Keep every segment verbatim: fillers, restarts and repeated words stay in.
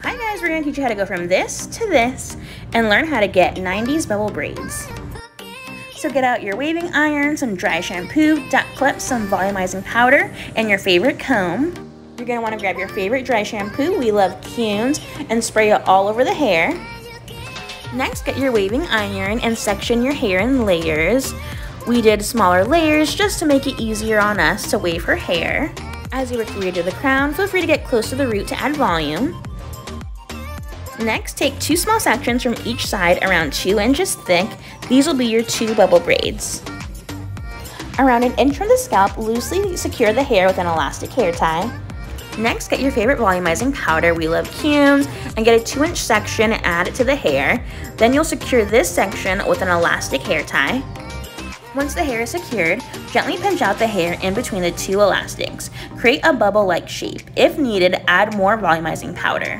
Hi guys, we're going to teach you how to go from this to this and learn how to get nineties bubble braids. So get out your waving iron, some dry shampoo, duck clips, some volumizing powder, and your favorite comb. You're going to want to grab your favorite dry shampoo, we love Kuhn's, and spray it all over the hair. Next, get your waving iron and section your hair in layers. We did smaller layers just to make it easier on us to wave her hair. As you work your way to the crown, feel free to get close to the root to add volume. Next, take two small sections from each side around two inches thick. These will be your two bubble braids. Around an inch from the scalp, loosely secure the hair with an elastic hair tie. Next, get your favorite volumizing powder, we love Kuhn's, and get a two inch section and add it to the hair. Then you'll secure this section with an elastic hair tie. Once the hair is secured, gently pinch out the hair in between the two elastics. Create a bubble-like shape. If needed, add more volumizing powder.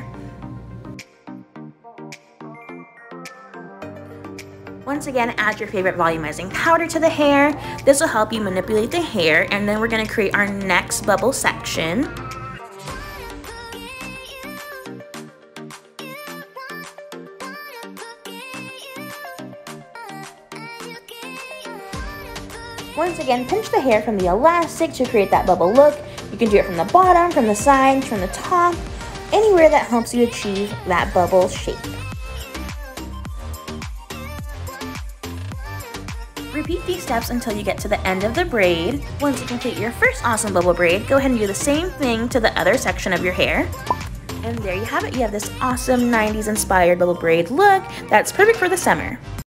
Once again, add your favorite volumizing powder to the hair. This will help you manipulate the hair, and then we're going to create our next bubble section. Once again, pinch the hair from the elastic to create that bubble look. You can do it from the bottom, from the sides, from the top, anywhere that helps you achieve that bubble shape. Repeat these steps until you get to the end of the braid. Once you complete your first awesome bubble braid, go ahead and do the same thing to the other section of your hair. And there you have it. You have this awesome nineties inspired bubble braid look that's perfect for the summer.